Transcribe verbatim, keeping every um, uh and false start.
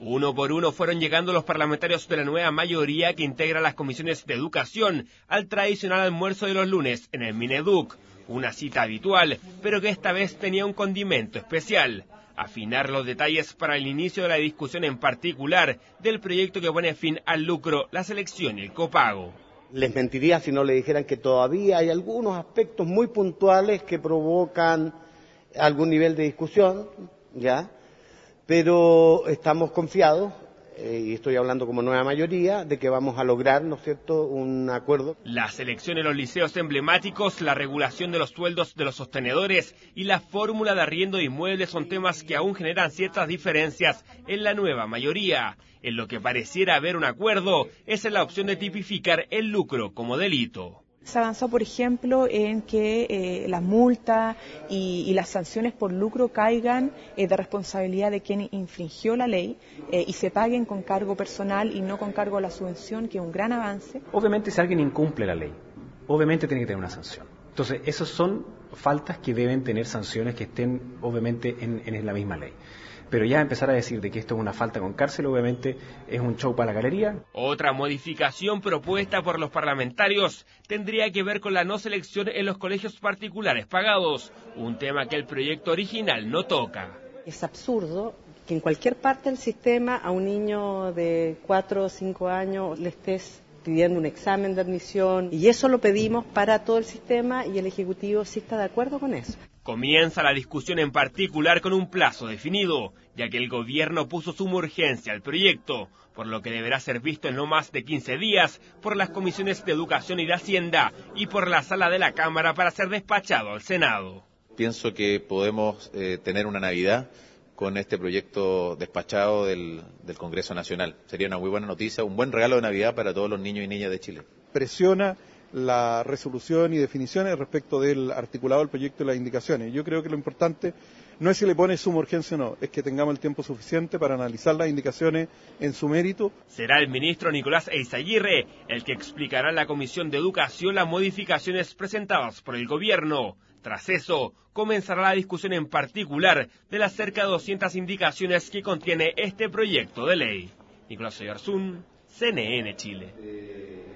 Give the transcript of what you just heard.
Uno por uno fueron llegando los parlamentarios de la nueva mayoría que integra las comisiones de educación al tradicional almuerzo de los lunes en el Mineduc. Una cita habitual, pero que esta vez tenía un condimento especial: afinar los detalles para el inicio de la discusión en particular del proyecto que pone fin al lucro, la selección y el copago. Les mentiría si no le dijeran que todavía hay algunos aspectos muy puntuales que provocan algún nivel de discusión, ¿ya? Pero estamos confiados, eh, y estoy hablando como nueva mayoría, de que vamos a lograr, ¿no es cierto?, un acuerdo. La selección en los liceos emblemáticos, la regulación de los sueldos de los sostenedores y la fórmula de arriendo de inmuebles son temas que aún generan ciertas diferencias en la nueva mayoría. En lo que pareciera haber un acuerdo es en la opción de tipificar el lucro como delito. Se avanzó, por ejemplo, en que eh, las multas y, y las sanciones por lucro caigan eh, de responsabilidad de quien infringió la ley eh, y se paguen con cargo personal y no con cargo a la subvención, que es un gran avance. Obviamente, si alguien incumple la ley, obviamente tiene que tener una sanción. Entonces, esas son faltas que deben tener sanciones que estén, obviamente, en, en la misma ley. Pero ya empezar a decir de que esto es una falta con cárcel, obviamente, es un show para la galería. Otra modificación propuesta por los parlamentarios tendría que ver con la no selección en los colegios particulares pagados, un tema que el proyecto original no toca. Es absurdo que en cualquier parte del sistema a un niño de cuatro o cinco años le estés pidiendo un examen de admisión, y eso lo pedimos para todo el sistema y el Ejecutivo sí está de acuerdo con eso. Comienza la discusión en particular con un plazo definido, ya que el gobierno puso suma urgencia al proyecto, por lo que deberá ser visto en no más de quince días por las comisiones de Educación y de Hacienda y por la sala de la Cámara para ser despachado al Senado. Pienso que podemos eh, tener una Navidad con este proyecto despachado del, del Congreso Nacional. Sería una muy buena noticia, un buen regalo de Navidad para todos los niños y niñas de Chile. Presiona la resolución y definiciones respecto del articulado del proyecto y las indicaciones. Yo creo que lo importante no es si le pone suma urgencia o no, es que tengamos el tiempo suficiente para analizar las indicaciones en su mérito. Será el ministro Nicolás Eizaguirre el que explicará en la Comisión de Educación las modificaciones presentadas por el gobierno. Tras eso, comenzará la discusión en particular de las cerca de doscientas indicaciones que contiene este proyecto de ley. Nicolás Oyarzún, C N N Chile.